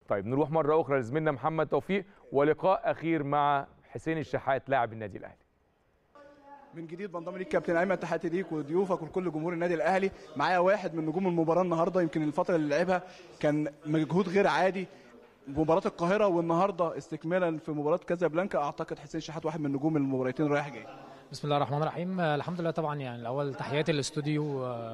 طيب نروح مره اخرى لزميلنا محمد توفيق ولقاء اخير مع حسين الشحات لاعب النادي الاهلي. من جديد بنضم ليك كابتن ايمن، تحياتي ليك وضيوفك وكل جمهور النادي الاهلي. معايا واحد من نجوم المباراه النهارده، يمكن الفتره اللي لعبها كان مجهود غير عادي، مباراه القاهره والنهارده استكمالا في مباراه كازابلانكا. اعتقد حسين الشحات واحد من نجوم المباراتين رايح جاي. بسم الله الرحمن الرحيم. الحمد لله طبعا، يعني الاول تحياتي للاستوديو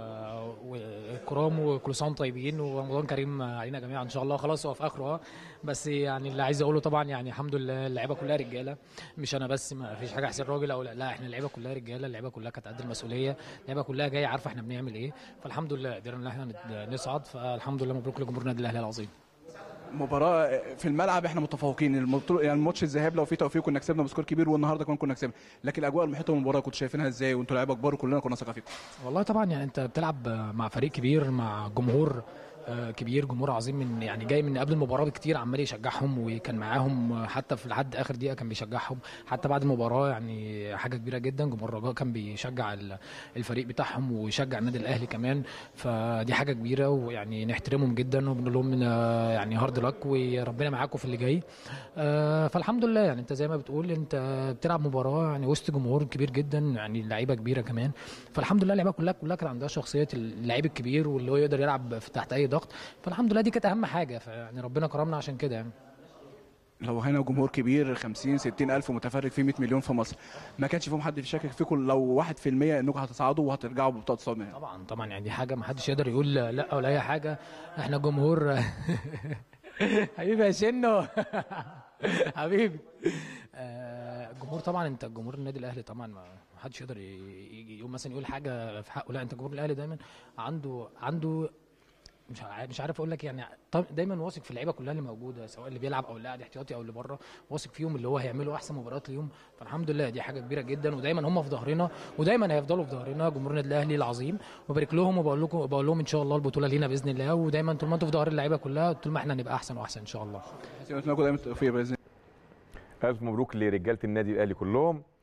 والكرام، وكل سنه وانتم طيبين ورمضان كريم علينا جميعا ان شاء الله. خلاص هو في اخره بس يعني اللي عايز اقوله طبعا يعني الحمد لله اللعيبه كلها رجاله، مش انا بس، ما فيش حاجه احسن راجل او لا، احنا اللعيبه كلها رجاله، اللعيبه كلها كانت قد المسؤوليه، اللعيبه كلها جايه عارفه احنا بنعمل ايه، فالحمد لله قدرنا ان احنا نصعد، فالحمد لله مبروك لجمهور النادي الاهلي العظيم. مباراه في الملعب احنا متفوقين، يعني الماتش الذهاب لو في توفيق كنا كسبنا بسكور كبير، والنهارده كمان كنا كسبنا، لكن الاجواء المحيطه بالمباراه كنتوا شايفينها ازاي وانتوا لعيبه كبار وكلنا كنا ثقه فيكم؟ والله طبعا يعني انت بتلعب مع فريق كبير، مع جمهور كبير، جمهور عظيم، من يعني جاي من قبل المباراه بكتير عمال يشجعهم، وكان معاهم حتى في لحد اخر دقيقه كان بيشجعهم، حتى بعد المباراه يعني حاجه كبيره جدا. جمهور الرجاء كان بيشجع الفريق بتاعهم ويشجع النادي الاهلي كمان، فدي حاجه كبيره ويعني نحترمهم جدا وبنقول لهم يعني هارد لك وربنا معاكم في اللي جاي. فالحمد لله يعني انت زي ما بتقول انت بتلعب مباراه يعني وسط جمهور كبير جدا، يعني لعيبه كبيره كمان، فالحمد لله اللعيبه كلها كان عندها شخصيه اللعيب الكبير واللي هو يقدر يلعب تحت اي ضغط، فالحمد لله دي كانت اهم حاجه، فيعني ربنا كرمنا عشان كده يعني. لو هنا جمهور كبير 50 60 الف متفرج في 100 مليون في مصر، ما كانش فيهم حد بيشكك فيكم لو 1% انكم هتصعدوا وهترجعوا ببطاقه الصعود؟ طبعا يعني دي حاجه ما حدش يقدر يقول لا ولا اي حاجه، احنا جمهور حبيبي يا شنو حبيبي جمهور طبعا، انت جمهور النادي الاهلي طبعا ما حدش يقدر يقول مثلا يقول حاجه في حقه، لا انت جمهور الاهلي دايما عنده مش عارف اقول لك يعني دايما واثق في اللعيبه كلها اللي موجوده، سواء اللي بيلعب او اللي قاعد احتياطي او اللي بره، واثق فيهم اللي هو هيعملوا احسن مباريات ليهم، فالحمد لله دي حاجه كبيره جدا، ودايما هم في ظهرنا ودايما هيفضلوا في ظهرنا، جمهور النادي الاهلي العظيم، وبارك لهم وبقول لهم ان شاء الله البطوله لينا باذن الله، ودايما طول ما انتوا في ظهر اللعيبه كلها طول ما احنا نبقى احسن واحسن ان شاء الله. دايما التوفيق باذن الله. الف مبروك لرجاله النادي الاهلي كلهم.